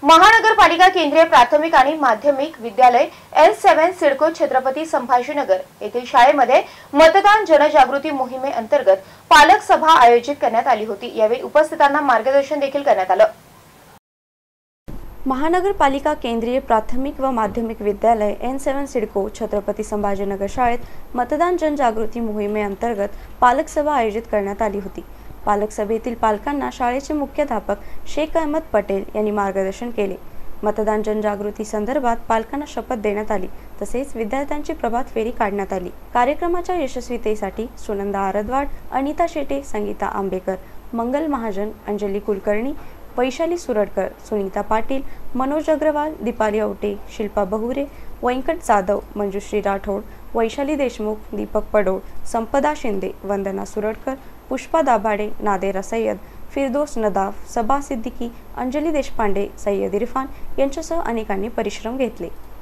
महानगरपालिका केंद्रीय प्राथमिक आणि माध्यमिक विद्यालय L7 सिडको छत्रपती संभाजीनगर येथील शाळेमध्ये मतदान जनजागृती मोहिमेअंतर्गत पालक सभा आयोजित करण्यात आली होती। यावेळी उपस्थितांना मार्गदर्शन देखील करण्यात आलं। महानगरपालिका केंद्रीय प्राथमिक व माध्यमिक विद्यालय N7 सिडको छत्रपती संभाजीनगर शाळेत मतदान जनजागृती मोहिमेअंतर्गत पालक सभा आयोजित करण्यात आली होती। पालक सभेतील पालकांना शाळेचे मुख्याध्यापक शेख अहमद पटेल यांनी मार्गदर्शन केले। मतदान जनजागृती संदर्भात पालकांना शपथ देण्यात आली, तसेच विद्यार्थ्यांची प्रभात फेरी काढण्यात आली। कार्यक्रमाच्या यशस्वीतेसाठी सुनंदा आरदवाड, अनिता शेटे, संगीता आंबेकर, मंगल महाजन, अंजली कुलकर्णी, वैशाली सुरडकर, सुनीता पाटील, मनोज अग्रवाल, दीपाली औटे, शिल्पा बहुरे, व्यंकट जाधव, मंजुश्री राठोड, वैशाली देशमुख, दीपक पडोळ, संपदा शिंदे, वंदना सुरडकर, पुष्पा दाभाडे, नादेरा सय्यद, फिरदोस नदाफ, सबा सिद्दीकी, अंजली देशपांडे, सय्यद इरफान यांच्यासह अनेकांनी परिश्रम घेतले।